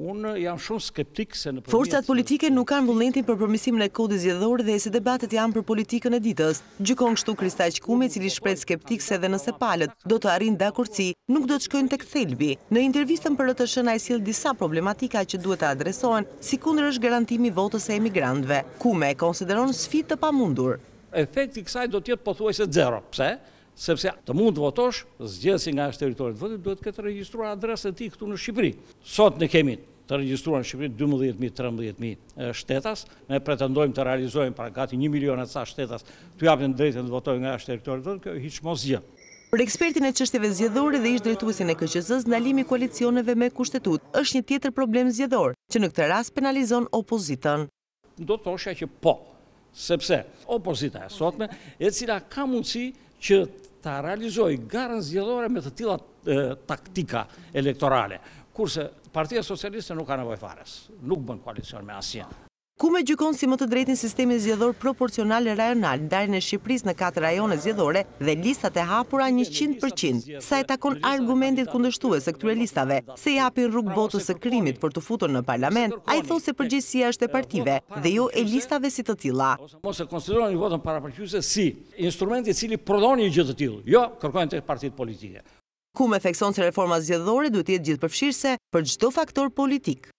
Unë jam shumë skeptik se në Forcat politike nuk kanë vullnetin për përmirësimin e kodit zgjedhor dhe se debatet janë për politikën e ditës. Gjykon kështu Kristaq Kumi, i cili shpreh skeptik se edhe nëse palët do të arrijnë dakordsi, nuk do të shkojnë tek thelbi. Në intervistën për RTS ai sjell disa problematika që duhet të adresohen, si kundër është garantimi i votës së emigrantëve. Kume e konsideron sfidë të pamundur. Efekti i kësaj do të jetë pothuajse zero. Pse? Sepse të mund të votosh, zgjedhësi nga jashtë territorit të votit duhet të ketë regjistruar adresën e tij këtu në Shqipëri. Sot ne kemi të regjistruar në Shqipëri 12.000-13.000 shtetas, ne pretendojmë të realizojmë pra gati 1 milion e ca shtetas të japin drejtën të votojnë nga jashtë territorit të votit, kjo hiç mos gjë. Për ekspertin e çështjeve zgjedhore dhe ish drejtuesin e KQZ-s, ndalimi i koalicioneve me kushtetut është një tjetër problem zgjedhor, që në këtë rast penalizon opozitën. Do të thosha që po, sepse opozita e sotme, e cila ka mundësi që ta realizoj garën zgjedhore me të tilla taktika elektorale, kurse Partia Socialiste nuk ka nevojë fare, nuk bën koalicion me asnjë. Kume gjykon si më të drejtin sistemin zgjedhor proporcional rajonal, ndarjen e Shqipërisë në 4 rajone zgjedhore dhe listat e hapura 100%. Sa e takon argumentit kundërshtues së këtyre listave, se japin rrugë botës së krimit për të futur në parlament, ai thotë se përgjegjësia është e partive dhe jo e listave si të tilla. Mos e konsideroni votën parapërkyse si instrumenti i cili prodhon një gjë të tillë. Jo, kërkojnë tek partitë politike. Kume thekson se reforma zgjedhore duhet të jetë gjithëpërfshirëse për çdo faktor politik.